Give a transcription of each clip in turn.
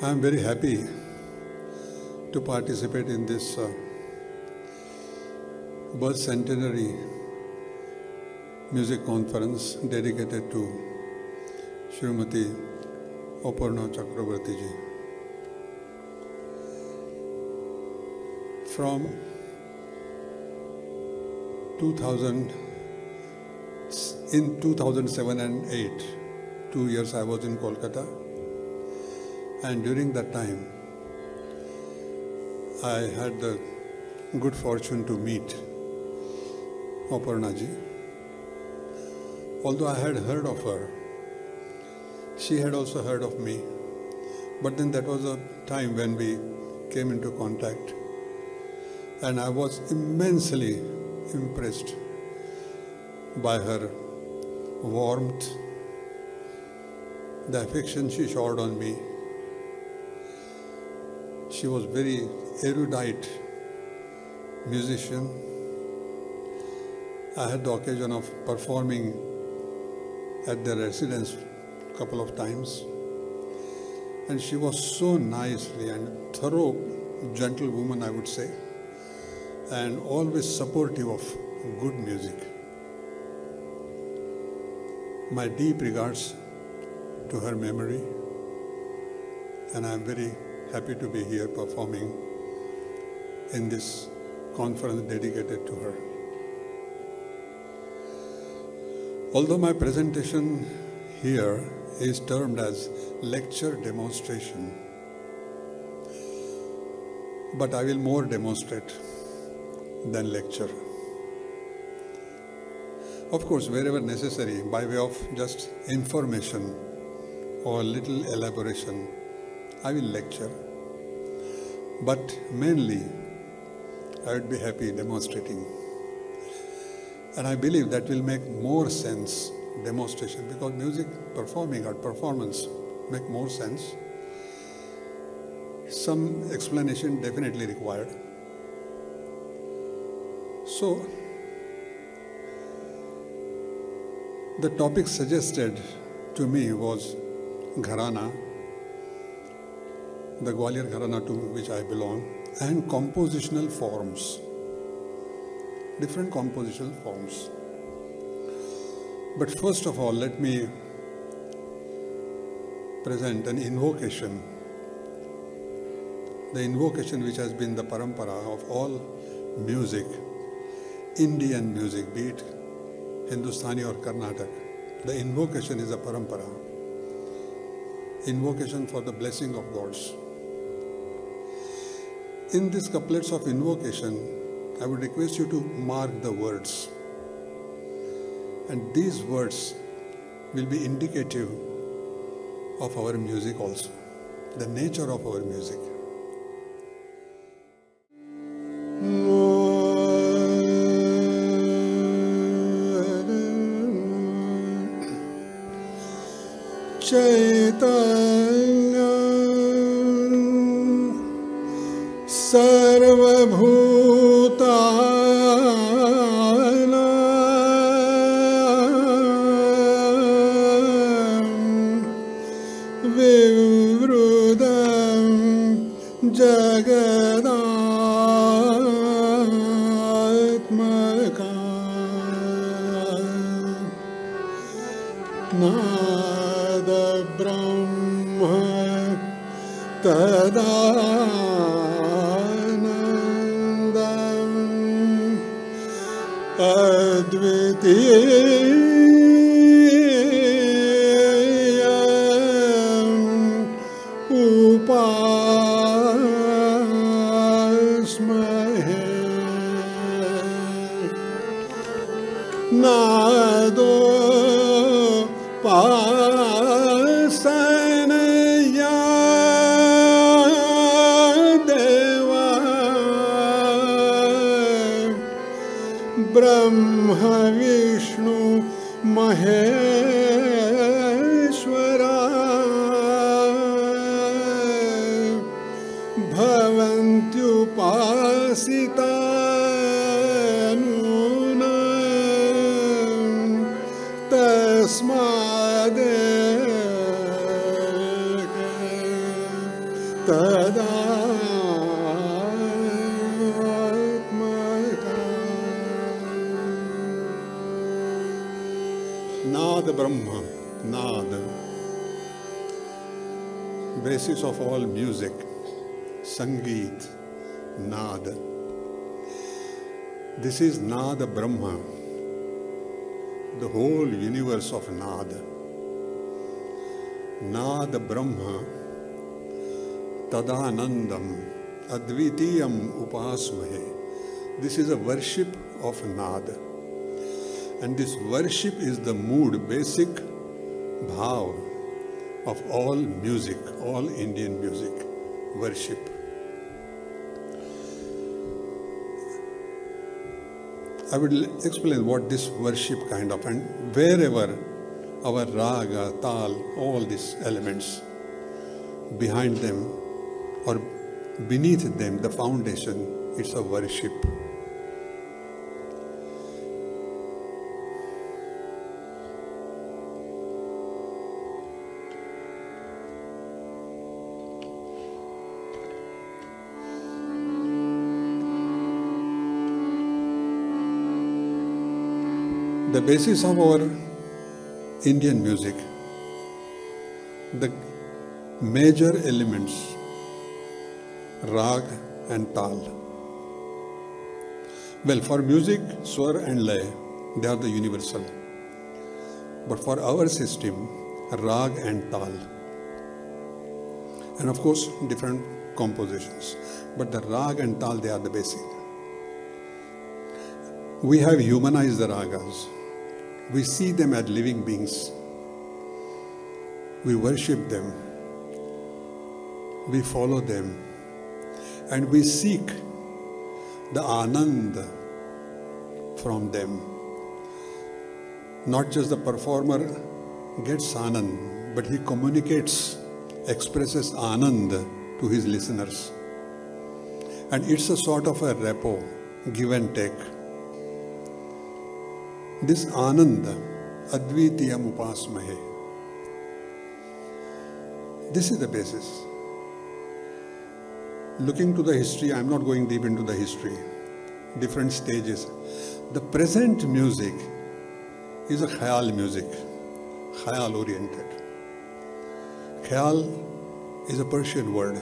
I am very happy to participate in this birth centenary music conference dedicated to Srimati Aparna Chakrabarti ji. From 2007 and 8, 2 years I was in Kolkata, and during that time I had the good fortune to meet Aparna ji. Although I had heard of her, she had also heard of me, but then that was a time when we came into contact, and I was immensely impressed by her warmth, the affection she showered on me. She was very erudite musician. I had the occasion of performing at their residence a couple of times, and she was so nicely and thorough gentlewoman, I would say, and always supportive of good music. My deep regards to her memory, and I am very happy to be here performing in this conference dedicated to her. Although my presentation here is termed as lecture demonstration, but I will more demonstrate than lecture. Of course, wherever necessary, by way of just information or little elaboration, I will lecture. But mainly, I would be happy demonstrating. And I believe that will make more sense, demonstration, because music performing or performance make more sense. Some explanation definitely required. So, the topic suggested to me was Gharana, the Gwalior Gharana to which I belong, and compositional forms, different compositional forms. But first of all, let me present an invocation. The invocation which has been the parampara of all music, Indian music, be it Hindustani or Carnatic. The invocation is a parampara. Invocation for the blessing of gods. In these couplets of invocation, I would request you to mark the words. And these words will be indicative of our music also, the nature of our music. Chaitanya sarvabhutanam vivrudam jagadatmakam nada brahma tadanandam advitiyam upasmahe nado pasanaya deva Brahma Vishnu Maheshwara bhavantyupasita tasmade Nad Brahma, Nad, basis of all music, Sangeet, Nad. This is Nad Brahma, the whole universe of Nad. Nad Brahma, Tadanandam, Advitiyam Upasmahe. This is a worship of Nad. And this worship is the mood, basic bhav of all music, all Indian music, worship. I will explain what this worship kind of, and wherever our raga, tal, all these elements, behind them or beneath them, the foundation, it's a worship. The basis of our Indian music, the major elements, rag and tal. Well, for music, swar and lay, they are the universal. But for our system, rag and tal. And of course, different compositions. But the rag and tal, they are the basic. We have humanized the ragas. We see them as living beings. We worship them. We follow them. And we seek the anand from them. Not just the performer gets anand, but he communicates, expresses anand to his listeners. And it's a sort of a rapport, give and take. This Ananda, Advitiyam Upasmahe. This is the basis. Looking to the history, I'm not going deep into the history, different stages. The present music is a khayal music, khayal oriented. Khayal is a Persian word.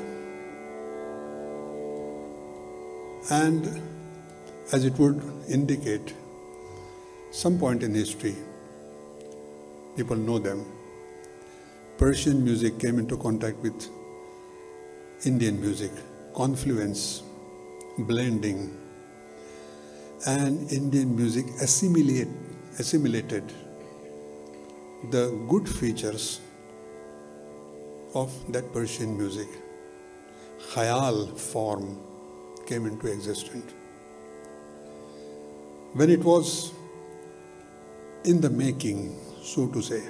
And as it would indicate, some point in history, people know them, Persian music came into contact with Indian music, confluence, blending, and Indian music assimilated the good features of that Persian music. Khayal form came into existence. When it was in the making, so to say,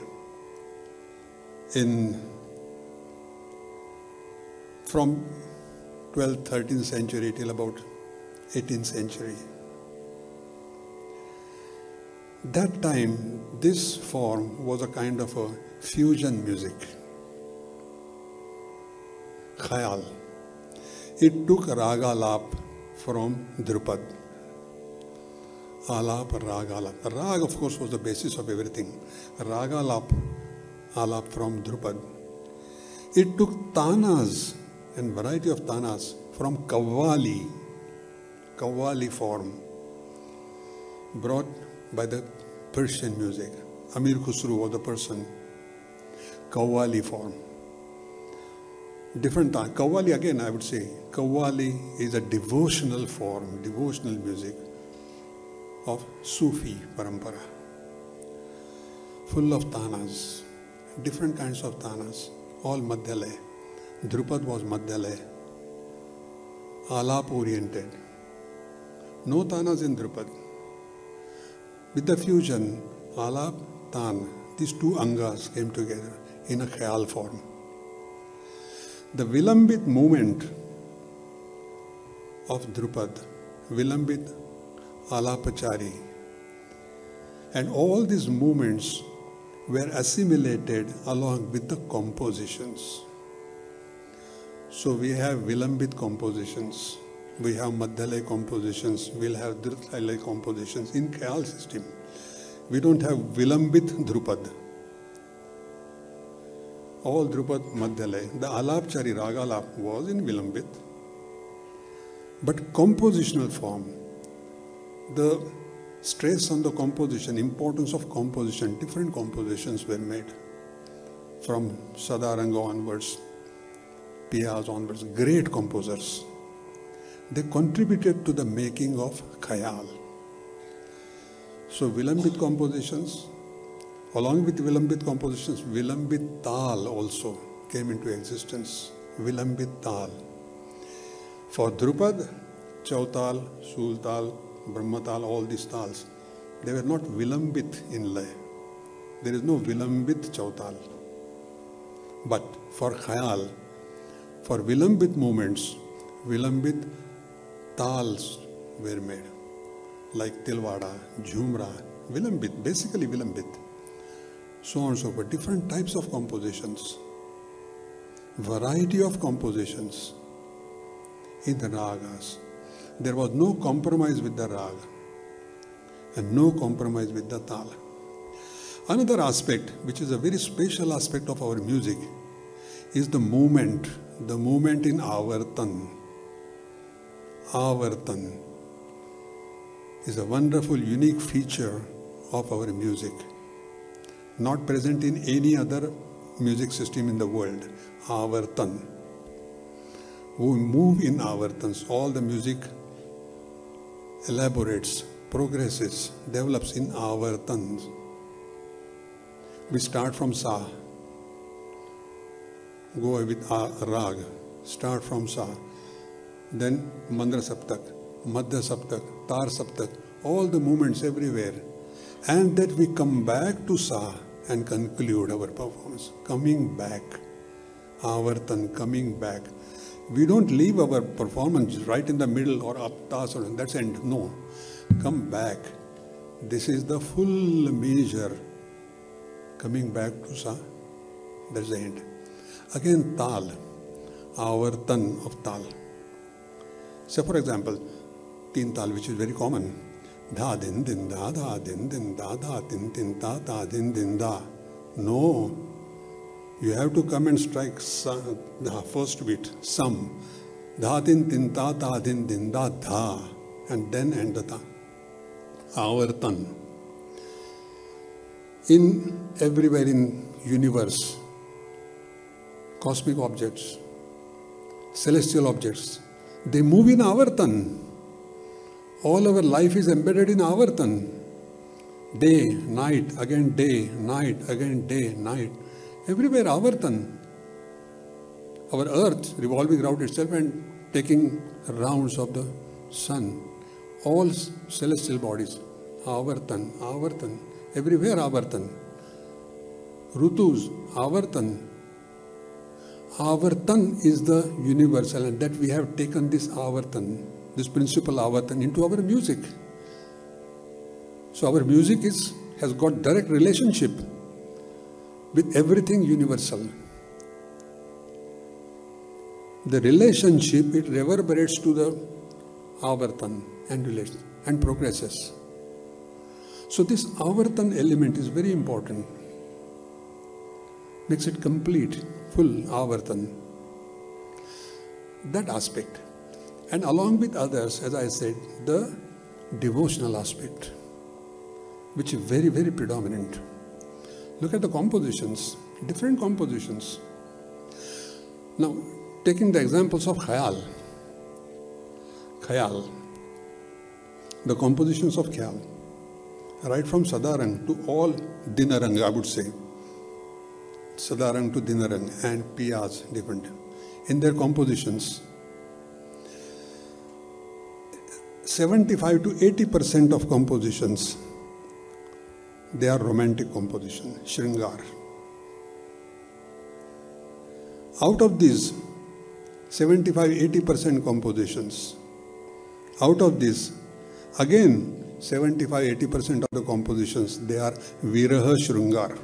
from 12th, 13th century till about 18th century. That time, this form was a kind of a fusion music, khayal. It took raga alap from Drupad. Alap, rag, alap. Rag, of course, was the basis of everything. Raga alap from Drupad. It took tanas and variety of tanas from Qawwali form, brought by the Persian music. Amir Khusru was the person. Qawwali form. Different time. Qawwali, again, I would say, Qawwali is a devotional form, devotional music of Sufi parampara, full of tanas, different kinds of tanas, all Madhyalaya. Drupad was Madhyalaya, alap oriented. No tanas in Drupad. With the fusion, alap, tan, these two angas came together in a khayal form. The Vilambit movement of Drupad, Vilambit, Alapachari, and all these movements were assimilated along with the compositions. So we have Vilambit compositions, we have Madhyalaya compositions, we'll have Dhrutalaya compositions in Khayal system. We don't have Vilambit Drupad. all Drupad Madhyalaya. The Alapchari Ragalap was in Vilambit. But compositional form, the stress on the composition, importance of composition, different compositions were made. From Sadaranga onwards, Piyaz onwards, great composers. They contributed to the making of Khayal. So Vilambit compositions, along with Vilambit compositions, Vilambit Tal also came into existence. Vilambit Tal. For Drupad, Chautal, Sultal, Brahmatal, all these tals, they were not Vilambit in lay. There is no Vilambit Chautal. But for Khayal, for Vilambit movements, Vilambit tals were made. Like Tilwada, Jhumra, Vilambit, basically Vilambit. So on and so forth. Different types of compositions. Variety of compositions in the ragas. There was no compromise with the raga and no compromise with the tal. Another aspect, which is a very special aspect of our music, is the movement in avartan. Avartan is a wonderful, unique feature of our music, not present in any other music system in the world. Avartan. We move in avartans. All the music elaborates, progresses, develops in avartans. We start from Sa, go with Rag, start from Sa, then Mandra Saptak, Madhya Saptak, Tar Saptak, all the movements everywhere. And that we come back to Sa and conclude our performance. Coming back, Avartan, coming back. We don't leave our performance right in the middle or up Tas or that's end. No, come back. This is the full measure. Coming back to Sa, that's the end. Again, Tal, Avartan of Tal. So for example, Teen Tal, which is very common. Dha din din da da din din da da tin tin da da din din da. No, you have to come and strike the first beat, Sam. Dha din tin da da din din da dha, and then end the ta. Avartan. In everywhere in universe, cosmic objects, celestial objects, they move in avartan. All our life is embedded in avartan. Day, night, again day, night, again day, night. Everywhere avartan. Our earth revolving around itself and taking rounds of the sun. All celestial bodies, avartan, avartan. Everywhere avartan. Rutus, avartan. Avartan is the universal, and that we have taken this avartan, this principle avartan, into our music. So our music has got direct relationship with everything universal. The relationship, it reverberates to the avartan and relates and progresses. So this avartan element is very important. Makes it complete, full avartan. That aspect. And along with others, as I said, the devotional aspect, which is very, very predominant. Look at the compositions, different compositions. Now, taking the examples of Khayal. Khayal. The compositions of Khayal. Right from Sadarang to all Dinarang, I would say. Sadarang to Dinarang and Piyaz, different. In their compositions, 75 to 80% of compositions, they are romantic composition, Shringar. Out of these 75-80% compositions, out of this, again 75-80% of the compositions, they are Viraha Shringar.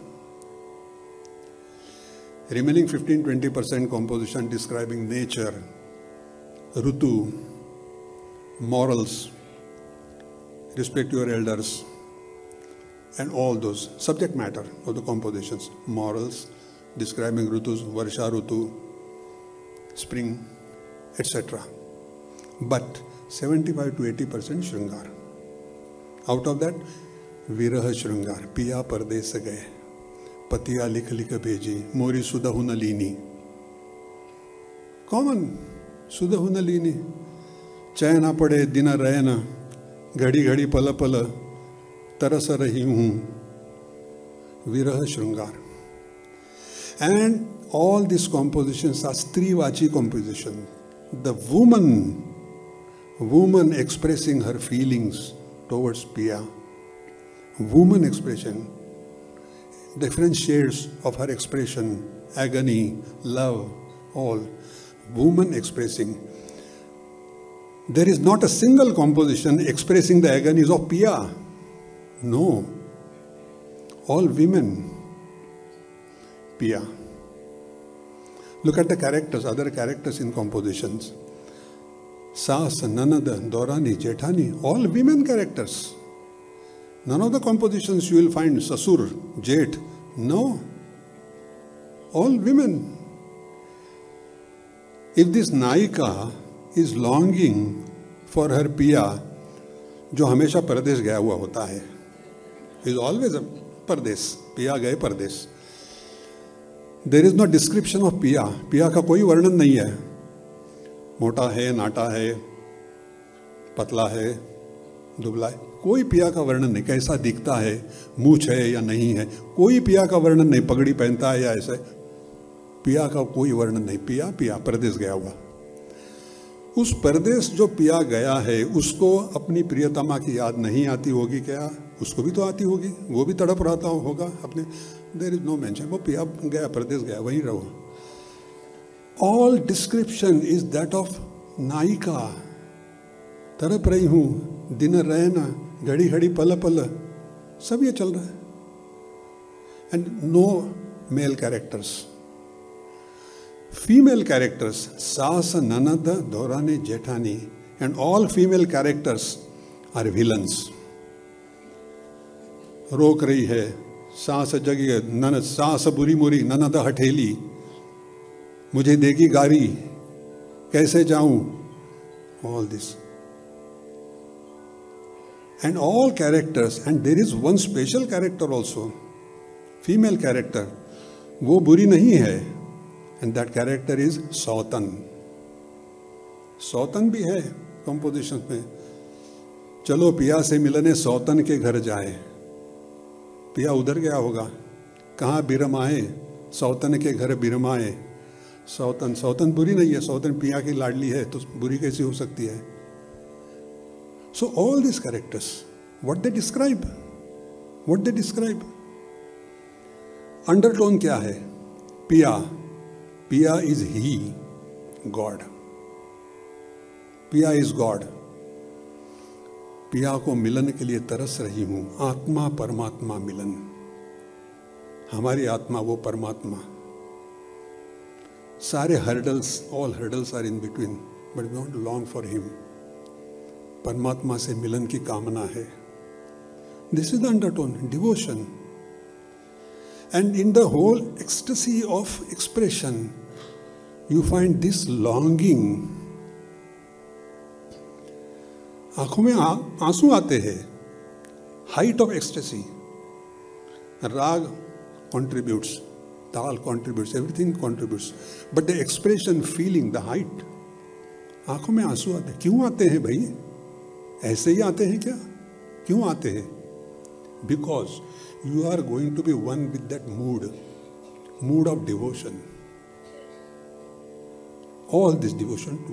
Remaining 15-20% composition describing nature, Rutu, morals, respect to your elders, and all those subject matter of the compositions, morals, describing Rutus, Varsha Rutu, spring, etc. But 75 to 80% Shringar. Out of that, Viraha Shringar, Piya Pardes gaye, Patiya likh likh bheji, Mori Sudahu na लीनी. Common, Sudahu na लीनी. चैन ना पड़े दिन रहे ना, घड़ी घड़ी पल पल तरस रही हूँ. Viraha Shringar. And all these compositions are Strivachi composition. The woman expressing her feelings towards Piya. Woman expression. Different shades of her expression. Agony, love, all. Woman expressing. There is not a single composition expressing the agonies of Piya. No. All women. Piya. Look at the characters, other characters in compositions. Saas, Nanad, Dorani, Jethani, all women characters. None of the compositions you will find Sasur, Jet. No. All women. If this Naika is longing for her Piya, जो हमेशा परदेश गया हुआ होता है, is always a परदेश, Piya गए परदेश. There is no description of Piya. Piya का कोई वर्णन नहीं है. मोटा है, नाटा है, पतला है, दुबला है, कोई पिया का वर्णन नहीं. कैसा दिखता है, मूछ है या नहीं है, कोई पिया का वर्णन नहीं. पगड़ी पहनता है या ऐसे, पिया का कोई वर्णन नहीं. पिया पिया परदेश गया हुआ. उस परदेश जो पिया गया है उसको अपनी प्रियतमा की याद नहीं आती होगी क्या? उसको भी तो आती होगी, वो भी तड़प रहा होगा अपने. There is no mention. वो पिया गया, परदेश गया, वहीं रहो. All description is that of nayika. तड़प रही हूँ, दिन रहना, घड़ी घड़ी पल पल, सब ये चल रहा है. And no male characters. Female characters, Saas, Nanada, Dorani, Jethani, and all female characters are villains. रोक रही है, सास जगी है, ननद सास बुरी मुरी, ननद हठेली, मुझे देगी गारी, कैसे जाऊं? All this. And all characters, and there is one special character also, female character, वो बुरी नहीं है. And that character is Sautan. Sautan भी है composition में. चलो पिया से मिलने सौतन के घर जाए. पिया उधर गया होगा, कहाँ बिरमाए, सौतन के घर बिरमाए. सौतन, सौतन बुरी नहीं है, सौतन पिया की लाडली है, तो बुरी कैसी हो सकती है? So all these characters, what they describe? What they describe? Undertone क्या है? पिया. Piya is he, God. Piya is God. पिया को मिलन के लिए तरस रही हूँ. आत्मा परमात्मा मिलन. हमारी आत्मा वो परमात्मा. सारे hurdles, all hurdles are in between, but we want to long for him. परमात्मा से मिलन की कामना है. This is the undertone, devotion. And in the whole ecstasy of expression, you find this longing. आंखों में आंसू आते हैं. Height of ecstasy. Rag contributes, tal contributes, everything contributes. But the expression, feeling, the height. आंखों में आंसू आते हैं. क्यों आते हैं भाई? ऐसे ही आते हैं क्या? क्यों आते हैं? Because you are going to be one with that mood of devotion. All this devotion too.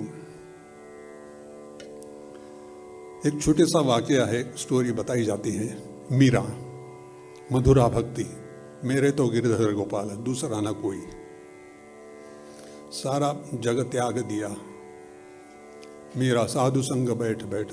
एक छोटे सा वाकया है, स्टोरी बताई जाती है. मीरा, मधुरा भक्ति, मेरे तो गिरधर गोपाल, दूसरा ना कोई. सारा जग त्याग दिया. मीरा साधु संग बैठ बैठ.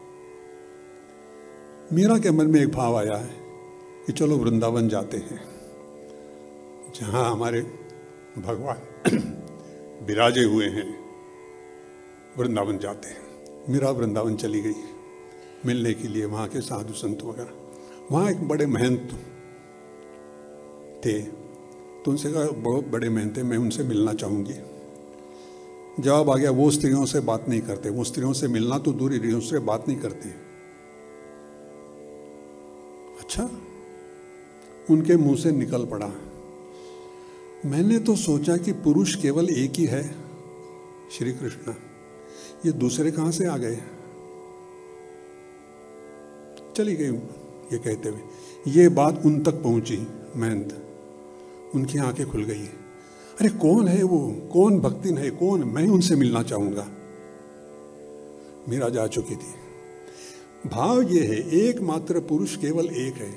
मीरा के मन में एक भाव आया है कि चलो वृंदावन जाते हैं, जहाँ हमारे भगवान विराजे हुए हैं. वृंदावन जाते हैं. मीरा वृंदावन चली गई मिलने के लिए वहाँ के साधु संत वगैरह. वहाँ एक बड़े महंत थे, तो उनसे कहा बहुत बड़े मेहनत, मैं उनसे मिलना चाहूँगी। जवाब आ गया, वो स्त्रियों से बात नहीं करते, वो स्त्रियों से मिलना तो दूर ही, उससे बात नहीं करती। अच्छा, उनके मुंह से निकल पड़ा, मैंने तो सोचा कि पुरुष केवल एक ही है, श्री कृष्ण, ये दूसरे कहां से आ गए। चली गई ये कहते हुए। ये बात उन तक पहुंची महंत, उनकी आंखें खुल गई। अरे कौन है वो, कौन भक्तिन है, कौन, मैं उनसे मिलना चाहूंगा। मीरा जा चुकी थी। भाव ये है, एकमात्र पुरुष केवल एक है,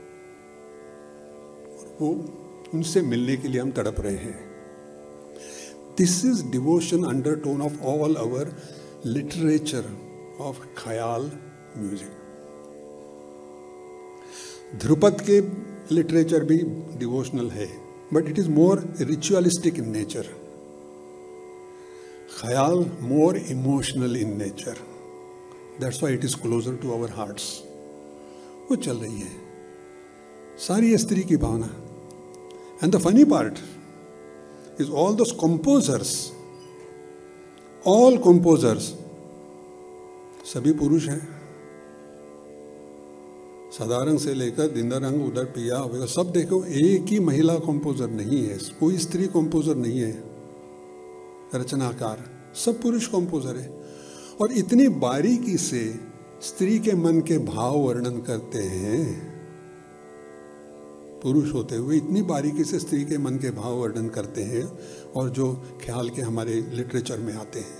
और वो उनसे मिलने के लिए हम तड़प रहे हैं। This is devotion undertone of all our literature of khayal music. Dhrupad के लिटरेचर भी डिवोशनल है, but it is more ritualistic in nature. Khayal more emotional in nature, that's why it is closer to our hearts. वो चल रही है सारी स्त्री की भावना। And the funny part is all those composers, all composers सभी पुरुष हैं। साधारण से लेकर दिनरंग, उधर पिया वगैरह सब देखो, एक ही महिला कंपोजर नहीं है, कोई स्त्री कंपोजर नहीं है, रचनाकार सब पुरुष कंपोजर है। और इतनी बारीकी से स्त्री के मन के भाव वर्णन करते हैं, पुरुष होते हुए इतनी बारीकी से स्त्री के मन के भाव वर्णन करते हैं, और जो ख्याल के हमारे लिटरेचर में आते हैं।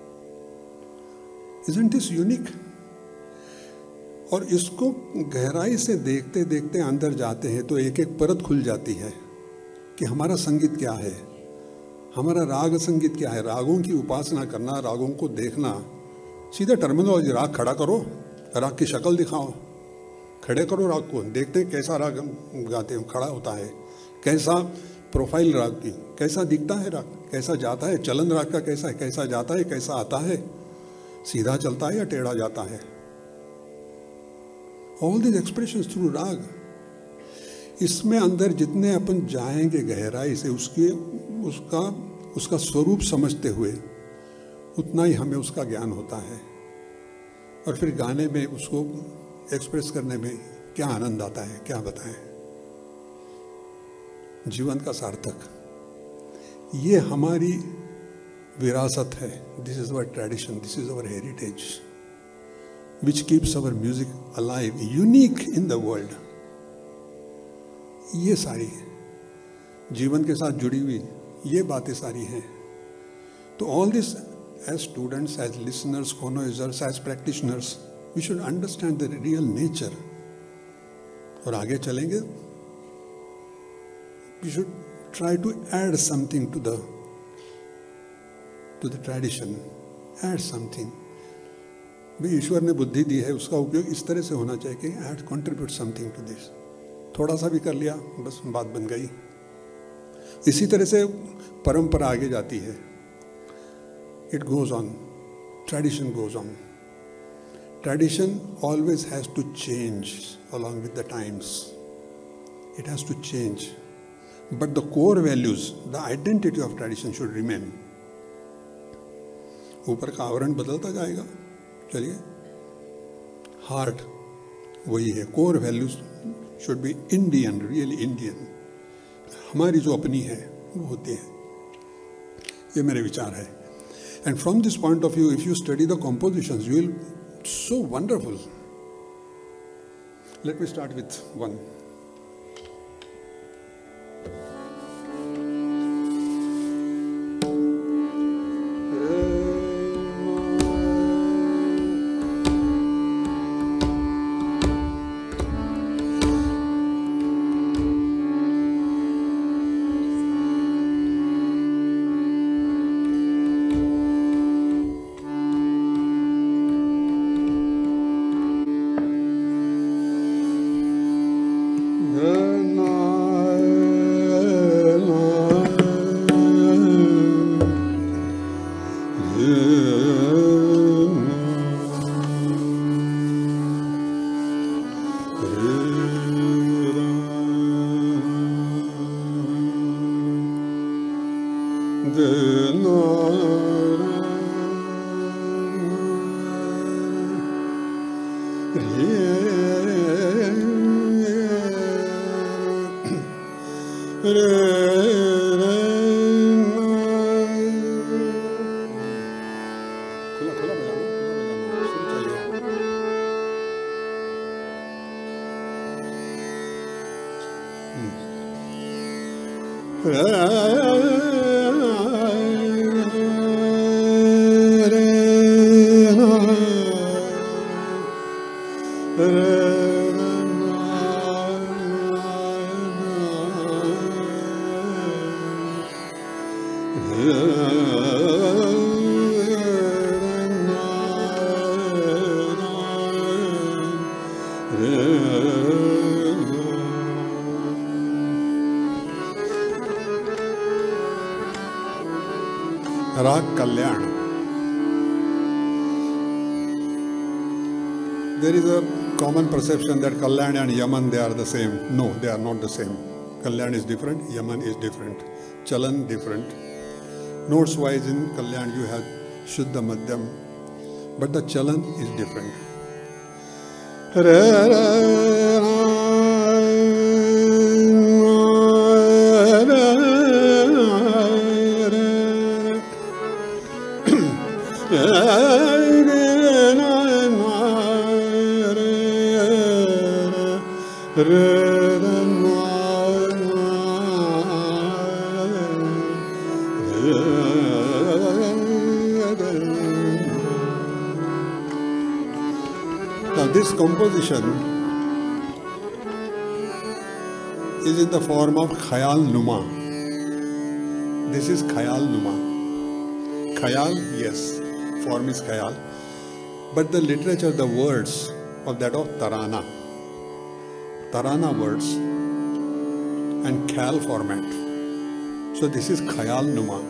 Isn't this unique? और इसको गहराई से देखते देखते अंदर जाते हैं तो एक एक परत खुल जाती है कि हमारा संगीत क्या है, हमारा राग संगीत क्या है। रागों की उपासना करना, रागों को देखना, सीधा टर्मिनोलॉजी, राग खड़ा करो, राग की शक्ल दिखाओ, खड़े करो राग को, देखते हैं कैसा राग गाते हैं, खड़ा होता है, कैसा प्रोफाइल राग की, कैसा दिखता है राग, कैसा जाता है, चलन राग का कैसा है, कैसा जाता है, कैसा आता है, सीधा चलता है या टेढ़ा जाता है। ऑल दीज एक्सप्रेशंस थ्रू राग। इसमें अंदर जितने अपन जाएंगे गहराई से उसका स्वरूप समझते हुए, उतना ही हमें उसका ज्ञान होता है। और फिर गाने में उसको एक्सप्रेस करने में क्या आनंद आता है, क्या बताएं। जीवन का सार्थक, ये हमारी विरासत है। This is our tradition, this is our heritage which keeps our music alive, unique in the world. ये सारी जीवन के साथ जुड़ी हुई ये बातें सारी हैं। तो all this, as students, as listeners, connoisseurs, as practitioners, we should understand the real nature. और आगे चलेंगे, we should try to add something to the tradition, add something. भाई ईश्वर ने बुद्धि दी है, उसका उपयोग इस तरह से होना चाहिए कि add contribute something to this. थोड़ा सा भी कर लिया बस बात बन गई। इसी तरह से परंपरा आगे जाती है। It goes on, tradition goes on. Tradition always has to change along with the times, it has to change, but the core values, the identity of tradition should remain. ऊपर का आवरण बदलता जाएगा, चलिए, हार्ट वही है। Core values should be Indian, really Indian, हमारी जो अपनी है वो होती है। ये मेरे विचार है। And from this point of view, if you study the compositions, you will so wonderful. Let me start with one. खुला खुला बजाना, सुर चाहिए। राग कल्याण. There is a common perception that Kalyan and Yaman, they are the same. No, they are not the same. Kalyan is different, Yaman is different. Chalan different. Notes wise in Kalyan you have Shuddha Madhyam, but the Chalan is different. Now this composition is in the form of Khayal Numa. This is Khayal Numa. Khayal, yes, form is Khayal. But the literature, the words of that of Tarana. Tarana words and Khayal format. So this is Khayal Numa.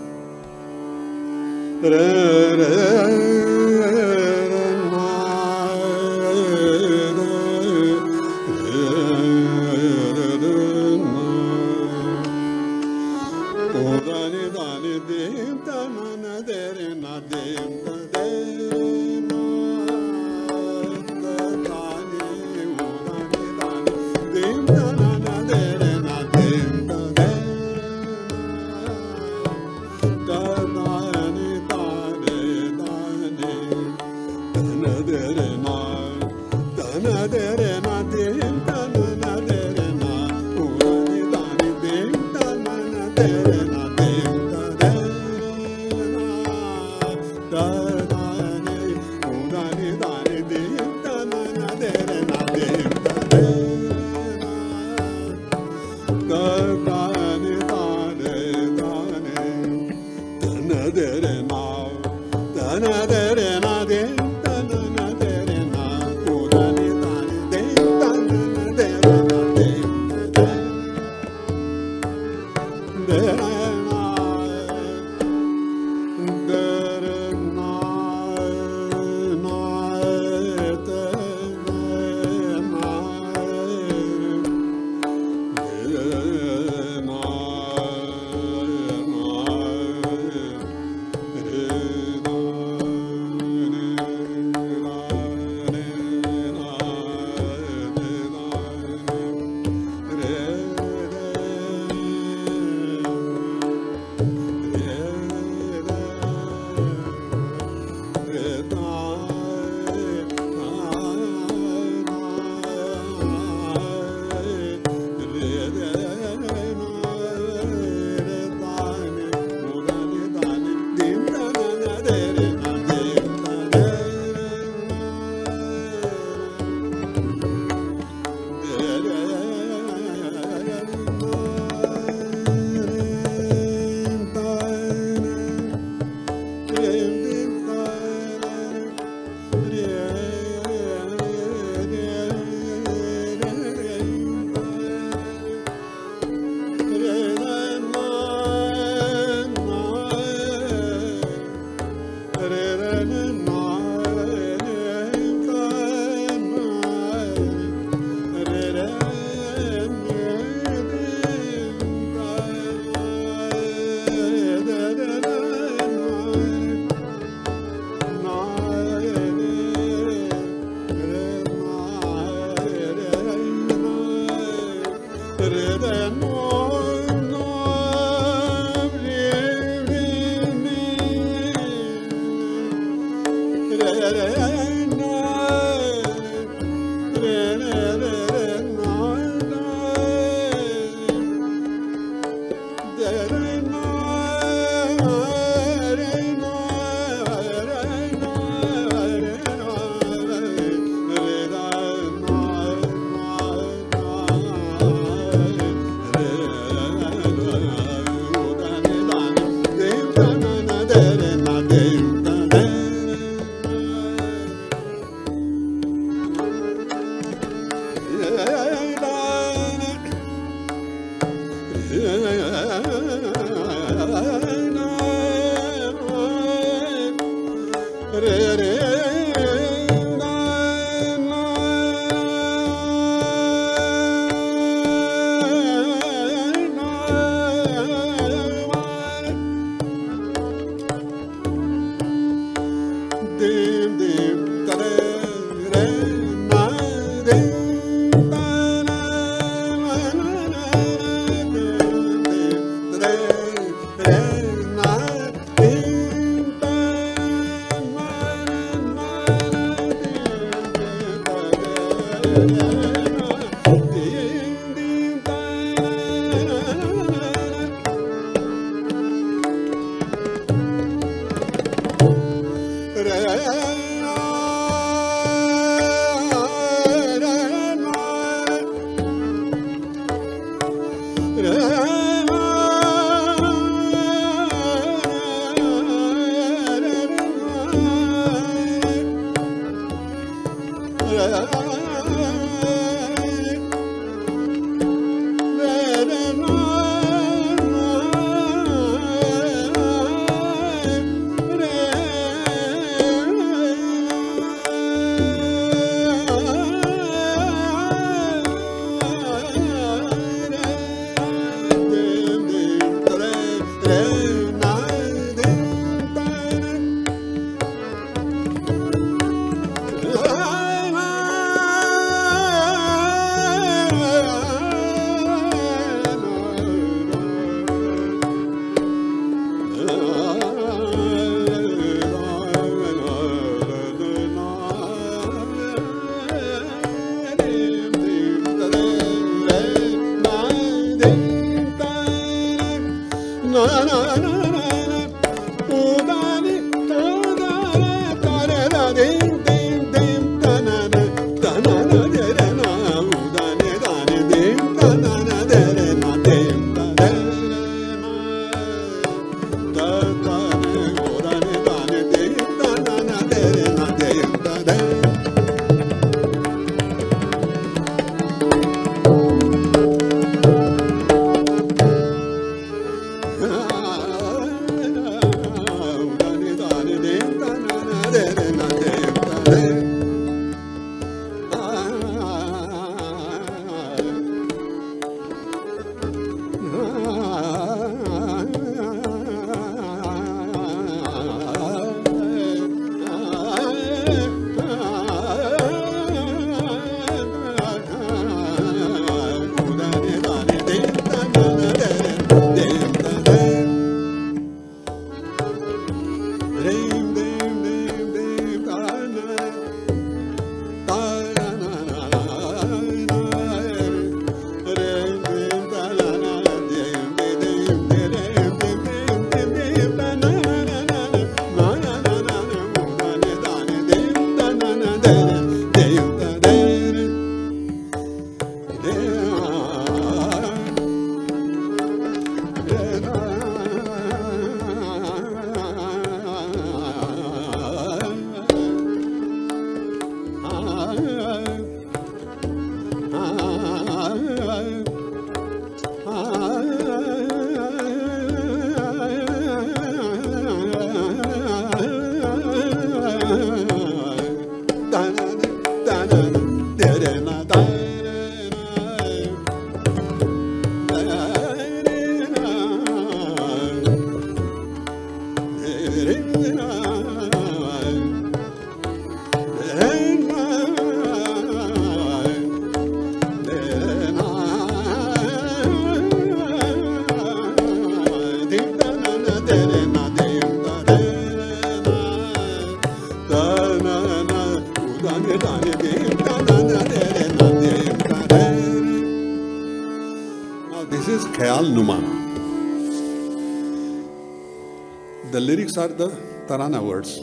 The lyrics are the Tarana words.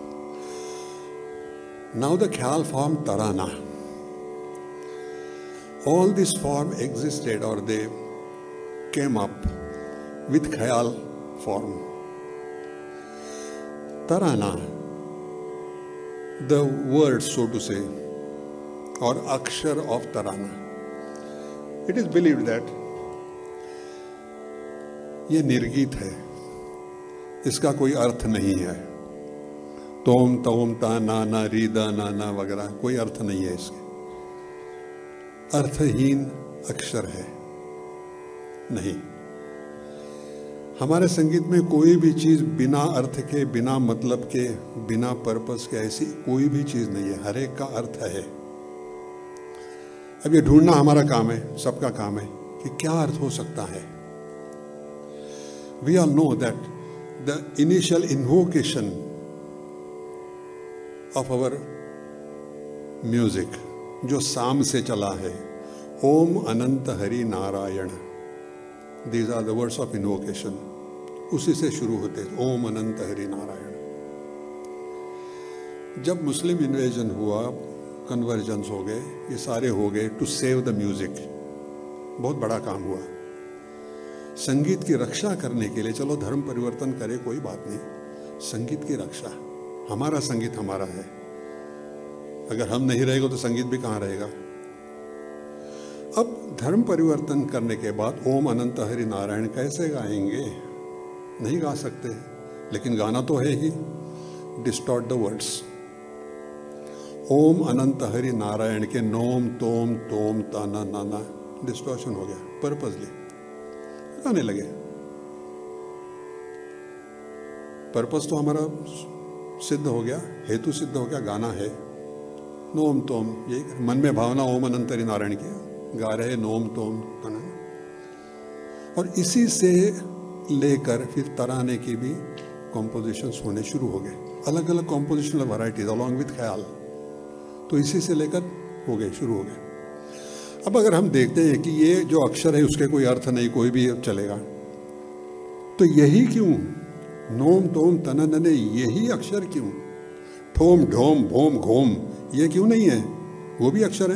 Now the Khyal form Tarana. All this form existed, or they came up with Khyal form. Tarana, the word, so to say, or Akshar of Tarana. It is believed that ये निर्गीत है, इसका कोई अर्थ नहीं है. तोम तोम ता ना ना री दा ना ना वगैरह कोई अर्थ नहीं है इसके. अर्थहीन अक्षर है. नहीं, हमारे संगीत में कोई भी चीज़ बिना अर्थ के, बिना मतलब के, बिना पर्पस के ऐसी कोई भी चीज़ नहीं है। हर एक का अर्थ है। अब ये ढूंढना हमारा काम है, सबका काम है कि क्या अर्थ हो सकता है। We all know that the initial invocation of our music जो साम से चला है, Om Anant Hari Narayan, these are the words of invocation, उसी से शुरू होते हैं, ओम अनंत हरि नारायण। जब मुस्लिम इन्वेजन हुआ, कन्वर्जन्स हो गए, ये सारे हो गए टू सेव द म्यूजिक, बहुत बड़ा काम हुआ संगीत की रक्षा करने के लिए। चलो धर्म परिवर्तन करे कोई बात नहीं, संगीत की रक्षा, हमारा संगीत हमारा है, अगर हम नहीं रहेगा तो संगीत भी कहाँ रहेगा। अब धर्म परिवर्तन करने के बाद ओम अनंत हरि नारायण कैसे गाएंगे? नहीं गा सकते, लेकिन गाना तो है ही, distort the words. Om Anant Hari Narayan के नोम तोम तोम ताना नाना डिस्टॉर्शन हो गया, पर्पसली गाने लगे। पर्पस तो हमारा सिद्ध हो गया, हेतु सिद्ध हो गया, गाना है नोम तोम, यही मन में भावना ओम अनंत हरि नारायण की, गा रहे नोम तोम ताना। और इसी से लेकर फिर तराने की भी कॉम्पोजिशंस होने शुरू हो गए, अलग अलग कॉम्पोजिशनल वैरायटीज अलॉन्ग विथ ख्याल, तो इसी से लेकर हो गए, शुरू हो गए। अब अगर हम देखते हैं कि ये जो अक्षर है उसके कोई अर्थ नहीं, कोई भी चलेगा, तो यही क्यों नोम तोम तना नने, यही अक्षर क्यों? ठोम ढोम भोम घोम ये क्यों नहीं है? वो भी अक्षर है।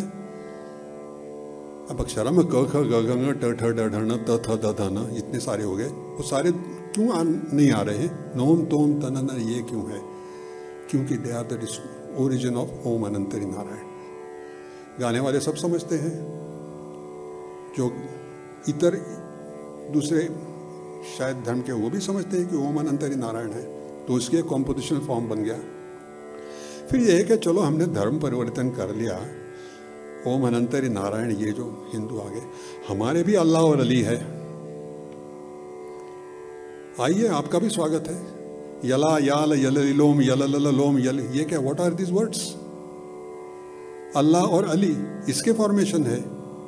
अब अक्षर में क ख ग घ ङ ट ठ ड ढ ण त थ द ध न इतने सारे हो गए, वो सारे क्यों नहीं आ रहे हैं? नोम तोम तना न ये क्यों है? क्योंकि they are the origin of Om Anant Hari Narayan. गाने वाले सब समझते हैं, जो इतर दूसरे शायद धर्म के वो भी समझते हैं कि ओम अनंत हरि नारायण है, तो उसकी एक कॉम्पोजिशनल फॉर्म बन गया। फिर ये है कि चलो हमने धर्म परिवर्तन कर लिया, ओम अनंत हरि नारायण ये जो हिंदू आ गए, हमारे भी अल्लाह और अली है, आइए आपका भी स्वागत है। यला याल यलोम यलोम यल, ये क्या, what are this words? Allah और अली, इसके फॉर्मेशन है,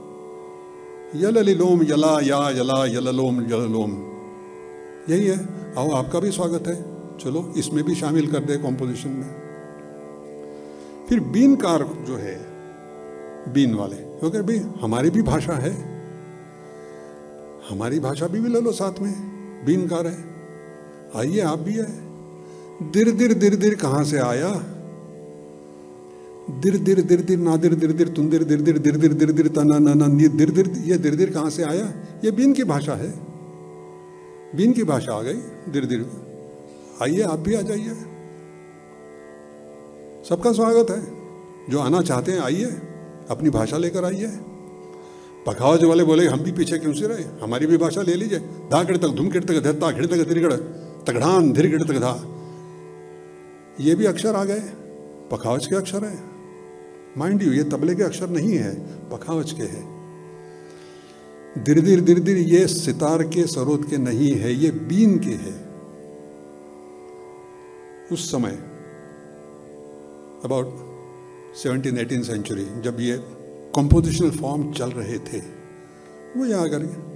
यलोम यला या यला यलोम यलोम, यही है। आओ आपका भी स्वागत है, चलो इसमें भी शामिल कर दे कॉम्पोजिशन में। फिर बीनकार जो है, बीन वाले, क्योंकि भाई हमारी भी भाषा है, हमारी भाषा भी ले लो साथ में, बीनकार है, आइए आप भी है। दिर दिर कहाँ से आया? दिर दिर नादिर दिर तुंदिर दिर तना ना दिर, ये दिर कहाँ से आया? ये बीन की भाषा है, बीन की भाषा आ गई दिर। आइए आप भी आ जाइए, सबका स्वागत है। जो आना चाहते हैं आइए, अपनी भाषा लेकर आइए। पखावज वाले बोले हम भी पीछे क्यों से रहे, हमारी भी भाषा ले लीजिए। धाकड़ तक धुमकिड़ तक धत्ता खिड़ तक तिरगड़ तगड़ान धिरगिड़ तक धा, ये भी अक्षर आ गए, पखावज के अक्षर है। माइंड यू, ये तबले के अक्षर नहीं है, पखावज के है। दिर ये सितार के सरोद के नहीं है, ये बीन के है। उस समय अबाउट 17-18 सेंचुरी जब ये कॉम्पोजिशनल फॉर्म चल रहे थे, वो यहाँ कर गए।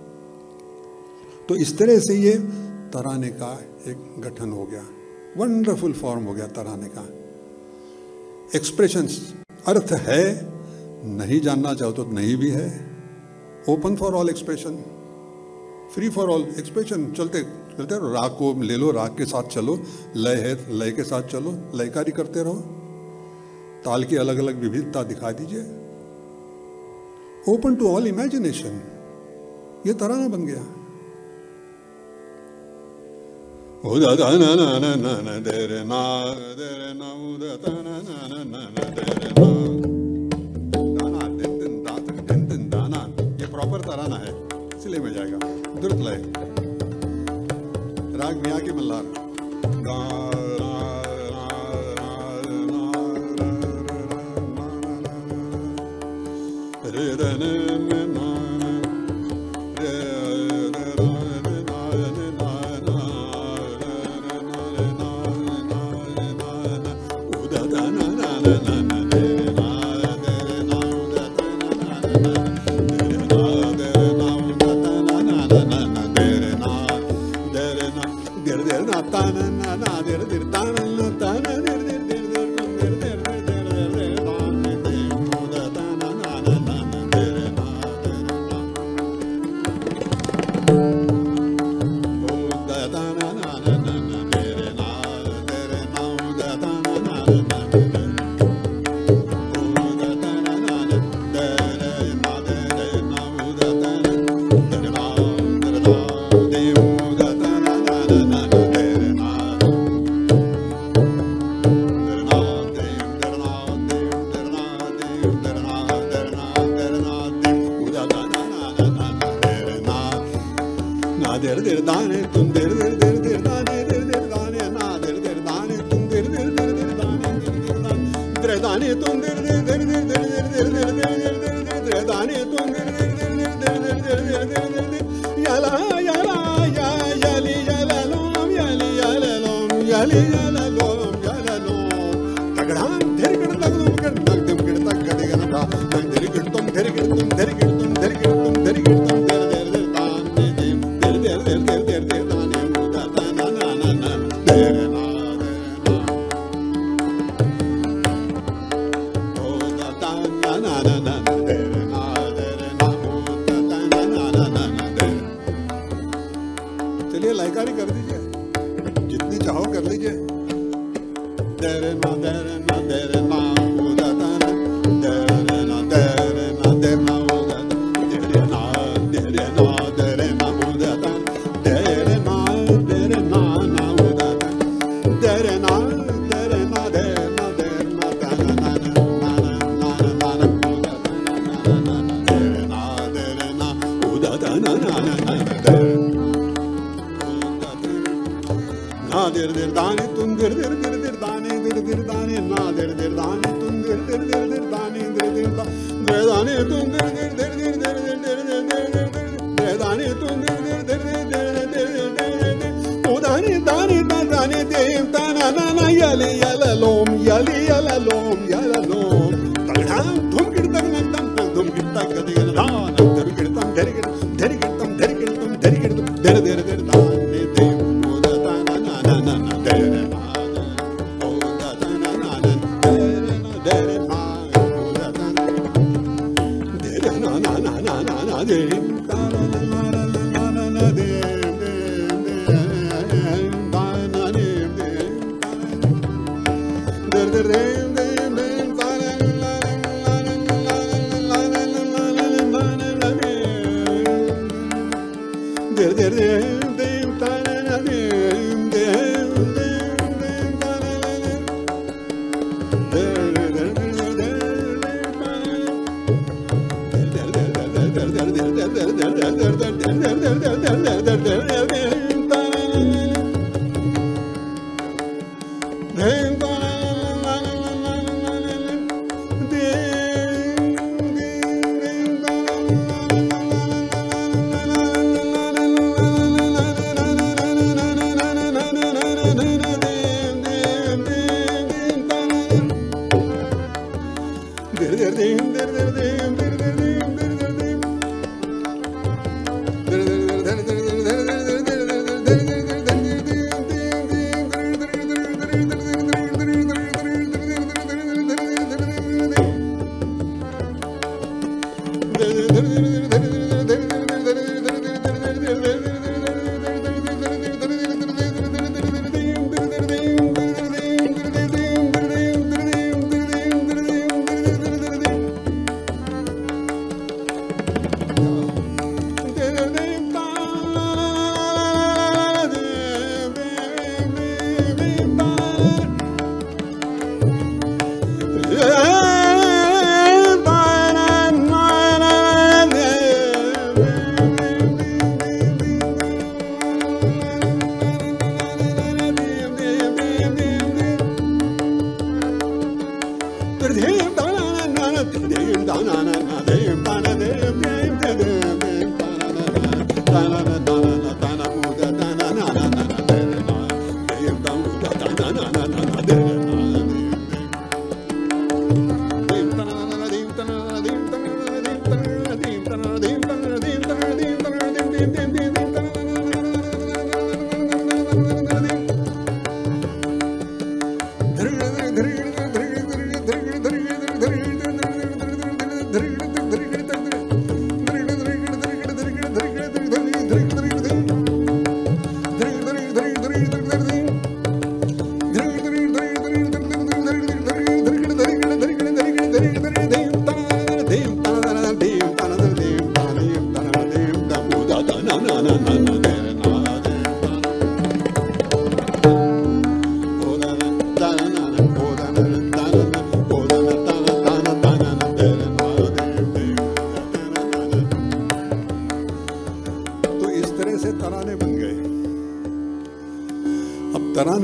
तो इस तरह से ये तराने का एक गठन हो गया, वंडरफुल फॉर्म हो गया तराने का। एक्सप्रेशंस, अर्थ है, नहीं जानना चाहो तो नहीं भी है, open for all expression, free for all expression, चलते चलते रहो। राग को ले लो, राग के साथ चलो, लय है लय के साथ चलो, लयकारी करते रहो, ताल की अलग अलग विविधता दिखा दीजिए, ओपन टू ऑल इमेजिनेशन। ये तराना बन गया। ये प्रॉपर तराना है, इसलिए में जाएगा द्रुत लय, राग मियाँ की Malhar. der der dane tum der der der der dane der der dane na der der dane tum der der der der dane der dane tum der der der der der der der dane tum der der der der der yala yala ya yali yala lom yali yala lom yali yala lom yala lom tagdan der gad tagdum gad tagdum gad tagde gana da der gad tum der gad tum der gad tum der gad tum der gad tum der der dane der der der der der der dane muda na na na na der na oh da da na na na der na muda na na na na der चलिए लाइकारी कर दीजिए जितनी चाहो कर लीजिए देरे ना उदा ताना देरे ना उदा देरे ना उदा ताना देरे ना उदा ताना देरे ना ताना ना उदा ताना ना der der dane tum der der der der dane na der der dane tum der der der der dane der dane tum der der der der der dane tum der der der der o dane dem tana na na yali yala lom tagdam thum kirtam nam thum kirtam kadigan dana der kirtam der kirtam der der der dane dem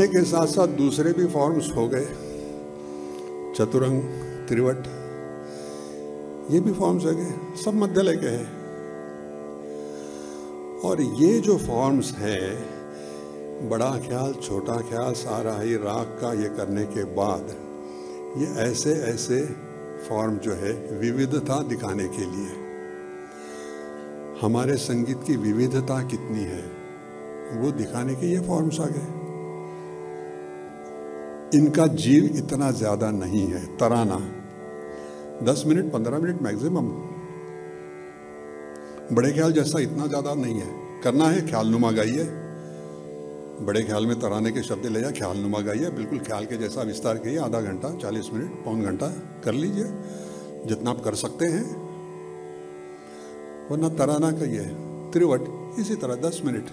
के साथ साथ दूसरे भी forms हो गए, चतुरंग, त्रिवट, ये भी forms हो गए, सब मध्यलय के हैं। और ये जो फॉर्म्स हैं, बड़ा ख्याल, छोटा ख्याल, साराही, राग का ये करने के बाद ये ऐसे ऐसे फॉर्म जो है विविधता दिखाने के लिए, हमारे संगीत की विविधता कितनी है वो दिखाने के ये फॉर्म्स आ गए। इनका जीव इतना ज्यादा नहीं है, तराना 10 मिनट 15 मिनट मैक्सिमम, बड़े ख्याल जैसा इतना ज्यादा नहीं है। करना है ख्याल नुमा गाइए, बड़े ख्याल में तराने के शब्द ले जा, ख्याल नुमा गाइए, बिल्कुल ख्याल के जैसा विस्तार करिए, आधा घंटा 40 मिनट पौन घंटा कर लीजिए जितना आप कर सकते हैं, वरना तराना कहिए। त्रिवट इसी तरह 10 minute,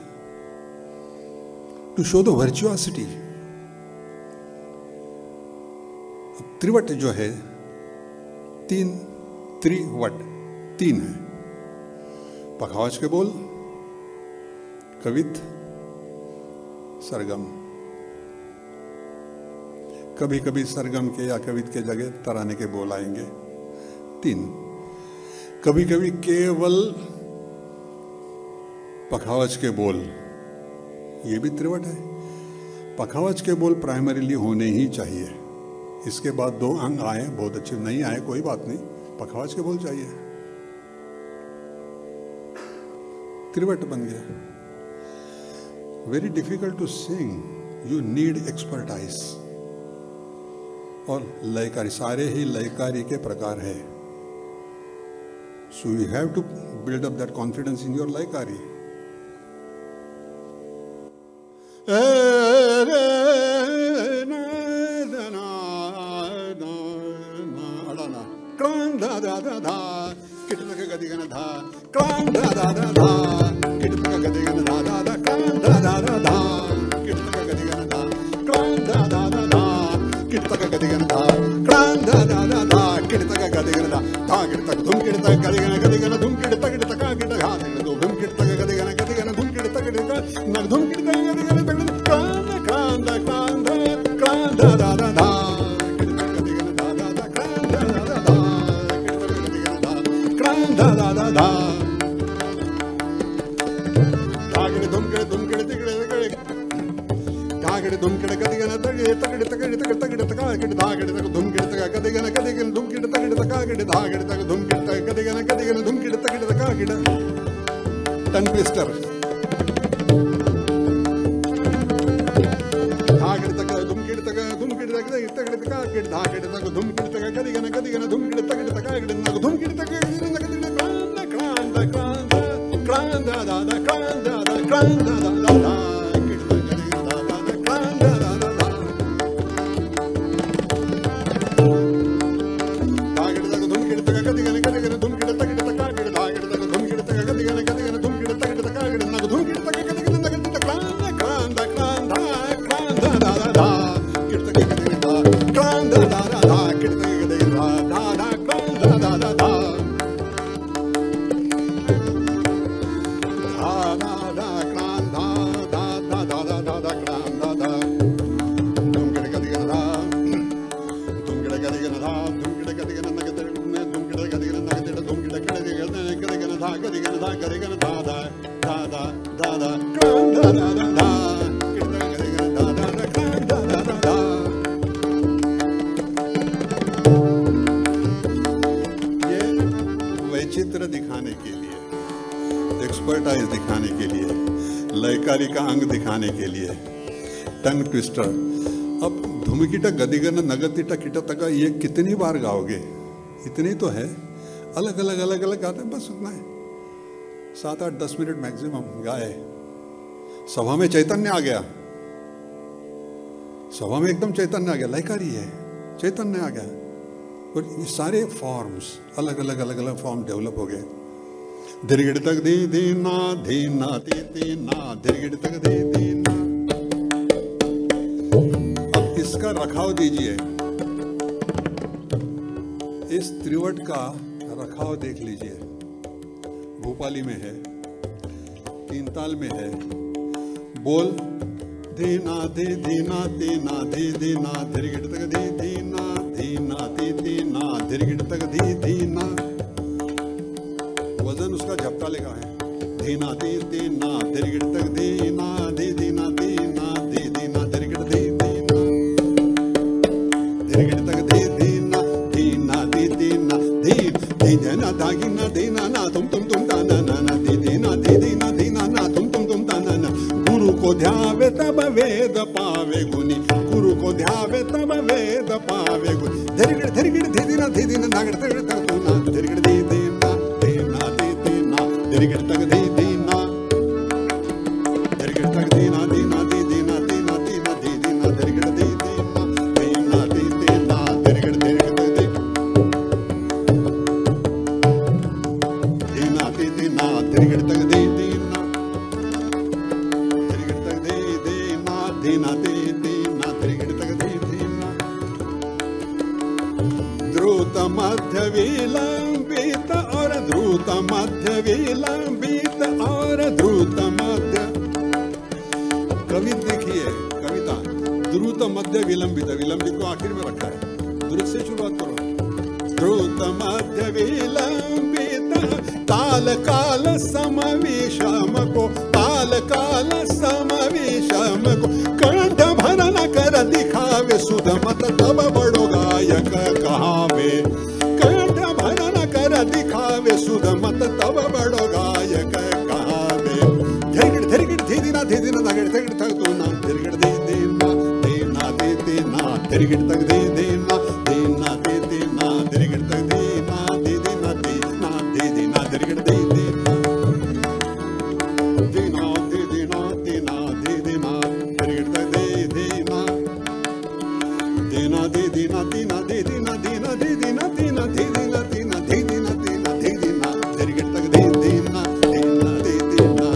to show the virtuosity. Trivat जो है 3, त्रिवट 3 है, पखावज के बोल, कवित, सरगम। कभी कभी सरगम के या कवित के जगह तराने के बोल आएंगे, 3। कभी कभी केवल पखावज के बोल, ये भी त्रिवट है। पखावज के बोल प्राइमरीली होने ही चाहिए, इसके बाद 2 अंग आए, बहुत अच्छे, नहीं आए कोई बात नहीं, पखावज के बोल चाहिए, त्रिवट बन गया। Very difficult to sing, you need expertise. और लयकारी, सारे ही लयकारी के प्रकार है, so you have to build up that confidence in your layakari. Tongue twister, दिखाने के लिए, एक्सपर्टाइज दिखाने के लिए, लयकारी का अंग दिखाने के लिए, टंग ट्विस्टर। अब धुमकिटा गदिगन नगतिटा किटतका ये कितनी बार गाओगे? इतनी तो है, अलग अलग अलग अलग गाते हैं, बस उतना है, 7, 8, 10 मिनट मैक्सिमम गाए। सभा में चैतन्य आ गया, सभा में एकदम चैतन्य आ गया, लयकारी है, चैतन्य आ गया। और ये सारे फॉर्म्स अलग अलग अलग अलग फॉर्म डेवलप हो गए। धीरगिड़ तक दी दी ना धी ना ती ती ना, धीरगिड़ तक दी दी ना। अब इसका रखाव दीजिए, इस त्रिवट का रखाव देख लीजिए। भोपाली में है, तीन ताल में है, बोल धीना धी धीना धीना धी धीना धिरगिट तक धी धीना धीना धी धीना धिरगिट तक धी धीना। वजन उसका झपटा लेगा है। धीना धी धीना धिरगिट तक धीना धी धीना धीना धी धीना धिरगिट धी धीना धिरगिट तक धी धीना धीना धी धीना धी धी जना धागिना धीना ना तुम ताना ना ना धी धीना ना तुम ताना ना। गुरु को ध्यावे तब वेद पावे गुनी, गुरु को ध्यावे तब वेद पावे गुनी। धिरगिट धिरगिट धी दीना नागड़ तगड़ तक तूना धिरगिट धी दीना धीना धी दीना धिरगिट तक धी दीना धिरगिट तक दीना दीना धी दीना दीना दीना धी दीना धिरगिट धी दीना दीना धी दीना धिरगिट धिरगिट धी दीना धी दीना धिरगिट तक धी दीना धिरगिट तक धी दीना दीना धी दीना धिरगिट तक धी दीना। द्रुत मध्य विलंबित और द्रुत मध्य विलंबित और द्रुत मध्य। कवि देखिए कविता द्रुत मध्य विलंबित, विलंबित को आखिर में रखा है, द्रुत से शुरुआत करो। द्रुत मध्य विलंबित ताल काल सम विषम को, ताल काल सम विषम को कंठ भरन कर दिखावे सुध मत तब बड़ो गायक कहावे। कंठ भरन कर दिखावे सुध मत तब बड़ो गायक कहावे। धिरगिट धिरगिट धी दीना नागड़ धिरगिट तक तू ना धिरगिट धी दीना दीना धी दीना धिरगिट तक धी दीना दीना धी दीना धिरगिट तक दीना धी दीना दीना धी दीना धिरगिट धी दीना दीना धी दीना दीना धी दीना धिरगिट तक धी दीना दीना धी दीना दीना धी दीना दीना धी दीना दीना धी दीना दीना धी दीना दीना धी दीना धिरगिट तक धी दीना दीना धी दीना।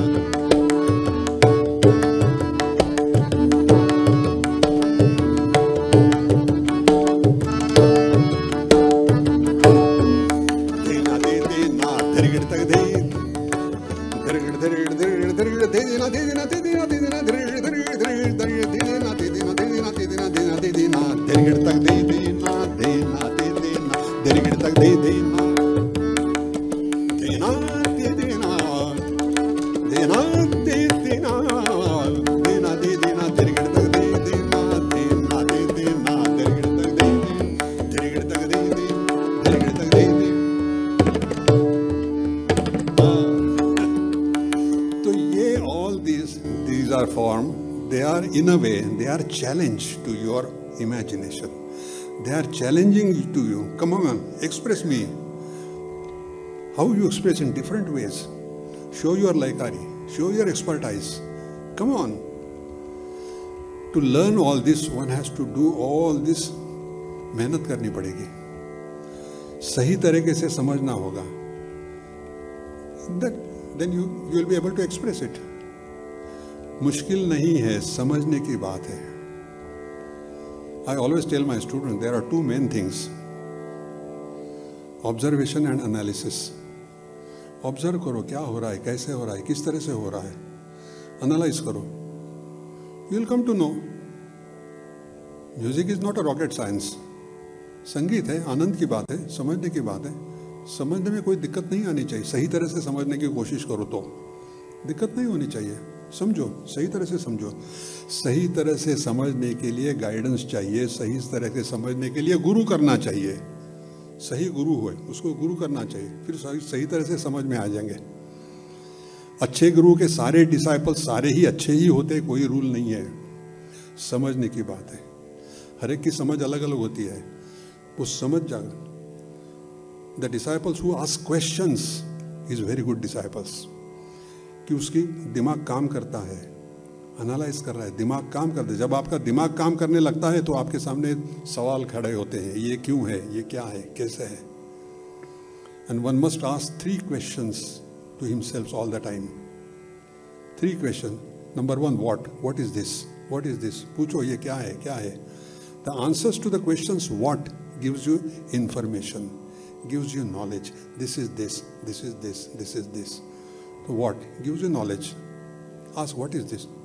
दीना धी दीना धिरगिट तक धी धिरगिट धिरगिट धिरगिट धिरगिट धी दीना धी दीना धी दीना धी दीना धिरगिट धिरगिट धिरगिट धिरगिट धी दीना धी दीना धी दीना धी दीना दीना धी दीना धिरगिट तक धी दीना दीना धी दीना धिरगिट तक धी दीना दीना धी दीना दीना धी दीना दीना धी दीना धिरगिट तक धी दीना दीना धी दीना धिरगिट तक धी धिरगिट तक धी धिरगिट तक धी। तो ये all these are form, they are in a way, they are challenge to your imagination. They are challenging to you. Come on, express me. How you express in different ways. Show your laikari, show your expertise. Come on. To learn all this, one has to do all this. मेहनत करनी पड़ेगी, सही तरीके से समझना होगा. Then you will be able to express it. मुश्किल नहीं है, समझने की बात है. I always tell my students there are two main things: observation and analysis. Observe करो क्या हो रहा है, कैसे हो रहा है, किस तरह से हो रहा है. Analyze करो. You will come to know. Music is not a rocket science. संगीत है, आनंद की बात है, समझने की बात है. समझने में कोई दिक्कत नहीं आनी चाहिए. सही तरह से समझने की कोशिश करो तो दिक्कत नहीं होनी चाहिए. समझो, सही तरह से समझो. सही तरह से समझने के लिए गाइडेंस चाहिए. सही तरह से समझने के लिए गुरु करना चाहिए. सही गुरु हो उसको गुरु करना चाहिए, फिर सही तरह से समझ में आ जाएंगे. अच्छे गुरु के सारे डिसाइपल सारे ही अच्छे ही होते, कोई रूल नहीं है. समझने की बात है. हर एक की समझ अलग अलग होती है. वो समझ जाएगा. The disciples who ask questions is very good disciples. कि उसकी दिमाग काम करता है, एनालाइज कर रहा है, दिमाग काम करता है. जब आपका दिमाग काम करने लगता है तो आपके सामने सवाल खड़े होते हैं. ये क्यों है, ये क्या है, कैसे है. And one must ask 3 questions to himself all the time. 3 questions. Number 1, what is this, what is this. पूछो ये क्या है, क्या है. The answers to the questions what gives you information, gives you knowledge. This is this, this is this, this is this. So what gives you knowledge? Ask what is this,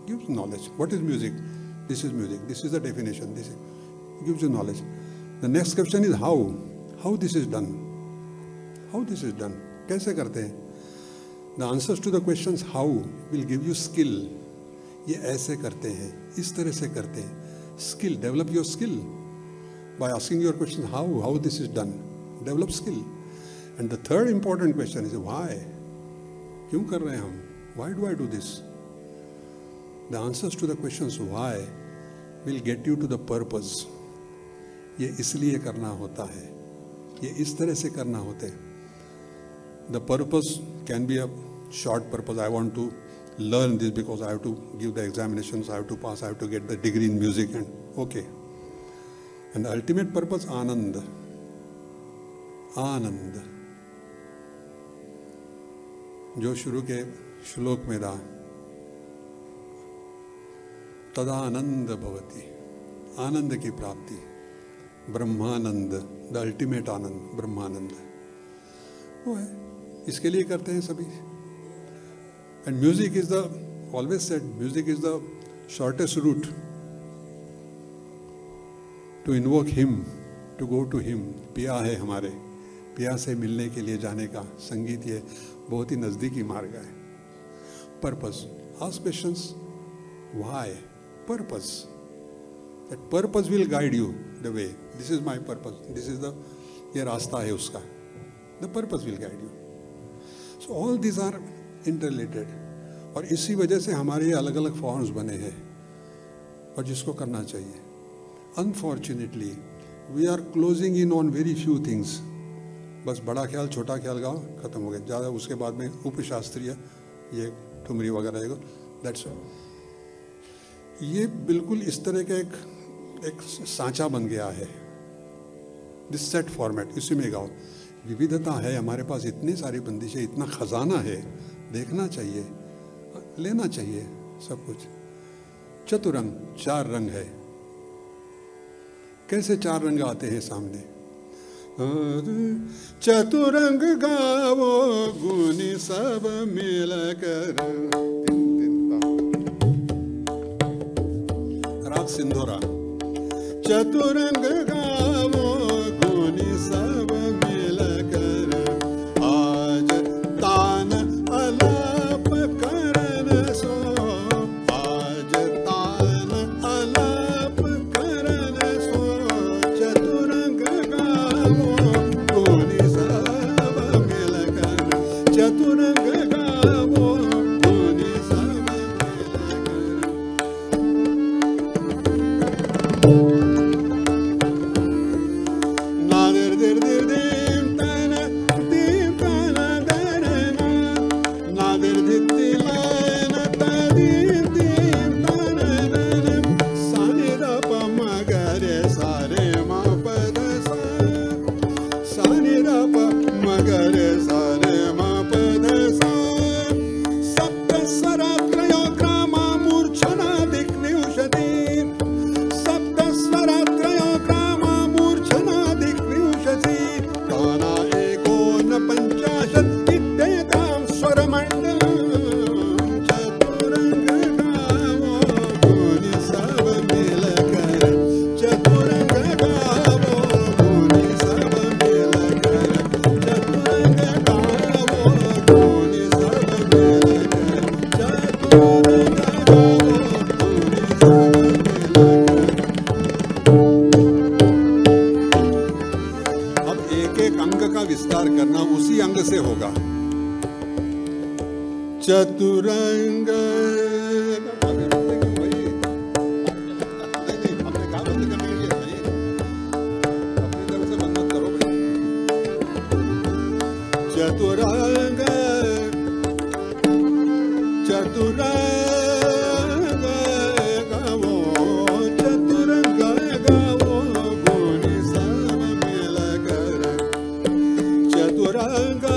gives knowledge. What is music? This is music. This is the definition. This gives you knowledge. The next question is how. How this is done? How this is done? कैसे करते हैं? The answers to the questions how will give you skill. ये ऐसे करते हैं, इस तरह से करते हैं. Skill. Develop your skill by asking your questions how this is done. Develop skill. And the third important question is why. क्यों कर रहे हैं हम? Why do I do this? The answers to the questions why will get you to the purpose. ये इसलिए करना होता है, ये इस तरह से करना होता है. The purpose can be a short purpose. I want to learn this because I have to give the examinations, I have to pass, I have to get the degree in music, and okay. And the ultimate purpose, Anand. Anand. जो शुरू के श्लोक में था, तदानंद भवति, आनंद की प्राप्ति, ब्रह्मानंद, the ultimate आनंद, ब्रह्मानंद वो है. इसके लिए करते हैं सभी. And music is the, always said, music is the shortest route to invoke him, to go to him. पिया है हमारे, पिया से मिलने के लिए जाने का संगीत ये बहुत ही नज़दीकी मार्ग है. Purpose. Ask questions why. Purpose. That purpose will guide you the way. This is my purpose, this is the, ये रास्ता है उसका. The purpose will guide you. So all this are interrelated. और इसी वजह से हमारे ये अलग अलग फॉर्म्स बने हैं और जिसको करना चाहिए. Unfortunately we are closing in on very few things. बस बड़ा ख्याल छोटा ख्याल गाओ, खत्म हो गया. ज़्यादा उसके बाद में उपशास्त्रीय ये ठुमरी वगैरह, दैट्स ऑल. ये बिल्कुल इस तरह का एक सांचा बन गया है. दिस सेट फॉर्मेट, इसी में गाओ. विविधता है हमारे पास, इतनी सारी बंदिशें, इतना खजाना है. देखना चाहिए, लेना चाहिए सब कुछ. चतुरंग, 4 रंग है. कैसे 4 रंग आते हैं सामने? चतुरंग गावो गुनी सब मिल कर. राग सिंधोरा. चतुरंग गावो गुनी सब मिल कर, आज तान अलाप करन सो, आज तान अलाप करन सो. चतुरंग गावो गुनी सब मिल कर, चतुरंग गावो गुनी सब मिल कर. चतुरंग चतुरंग चतुरंग गावो चतुरंग गावो गुनी सब मिल कर चतुरंग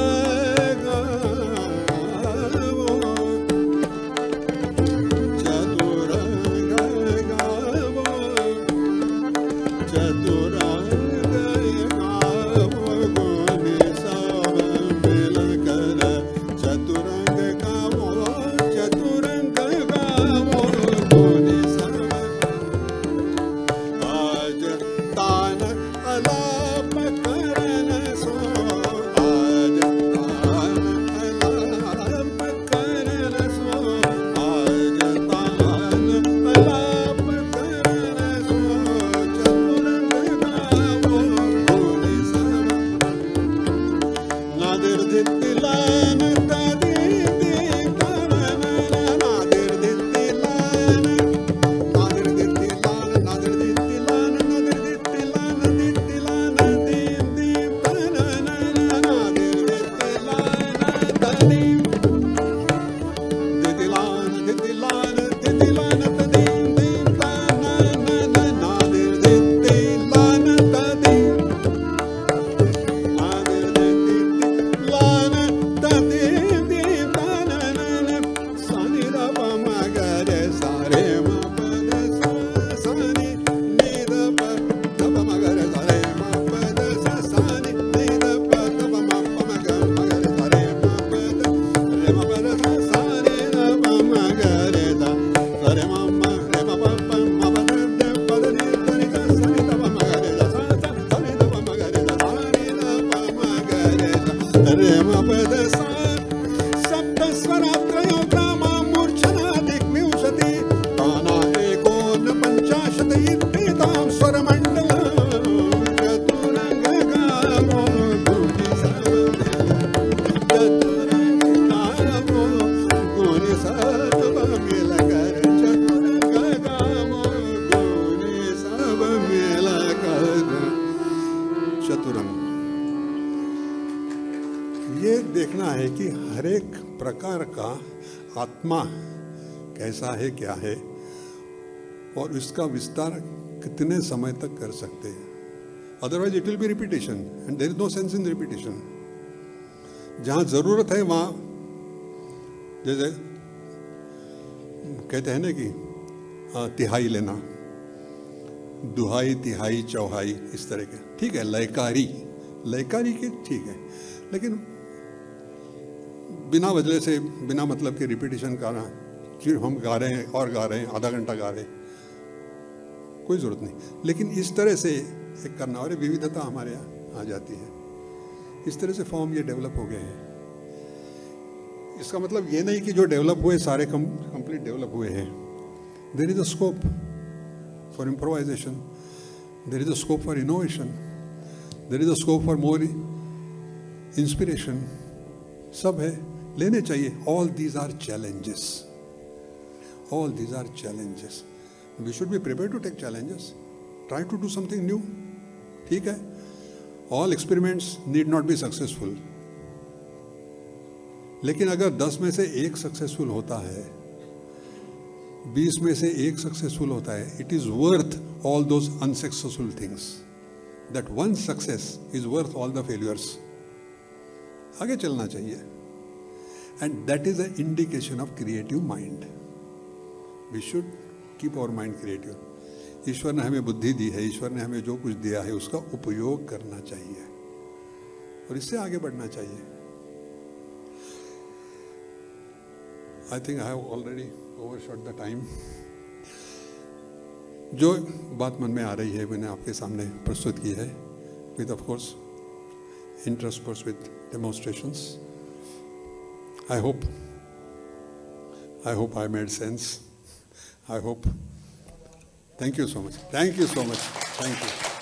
चतुरंग गावो ये देखना है कि हर एक प्रकार का आत्मा कैसा है, क्या है, और इसका विस्तार कितने समय तक कर सकते हैं. Otherwise it will be repetition and there is no sense in repetition. जहाँ जरूरत है वहाँ, जैसे कहते हैं ना कि तिहाई लेना, दुहाई, तिहाई, चौहाई, इस तरह के, ठीक है. लयकारी के ठीक है, लेकिन बिना वजह से, बिना मतलब के रिपीटेशन करना, फिर हम गा रहे हैं और गा रहे हैं, आधा घंटा गा रहे हैं, कोई ज़रूरत नहीं. लेकिन इस तरह से एक करना, और विविधता हमारे यहाँ आ जाती है. इस तरह से फॉर्म ये डेवलप हो गए हैं. इसका मतलब ये नहीं कि जो डेवलप हुए सारे कंप्लीट डेवलप हुए हैं. There is a scope for improvisation, there is a scope for innovation, there is a scope for more inspiration. सब है, लेने चाहिए. All these are challenges, all these are challenges. We should be prepared to take challenges, try to do something new. ठीक है. All experiments need not be successful, लेकिन अगर 10 में से 1 सक्सेसफुल होता है, 20 में से 1 सक्सेसफुल होता है, it is worth all those unsuccessful things. That one success is worth all the failures. आगे चलना चाहिए. And that is a indication of creative mind. We should keep our mind creative. ईश्वर ने हमें बुद्धि दी है, ईश्वर ने हमें जो कुछ दिया है उसका उपयोग करना चाहिए और इससे आगे बढ़ना चाहिए. I think I have already overshot the time. जो बात मन में आ रही है मैंने आपके सामने प्रस्तुत की है, with of course interspersed with demonstrations. I hope I made sense. I hope. Thank you so much. Thank you so much. Thank you.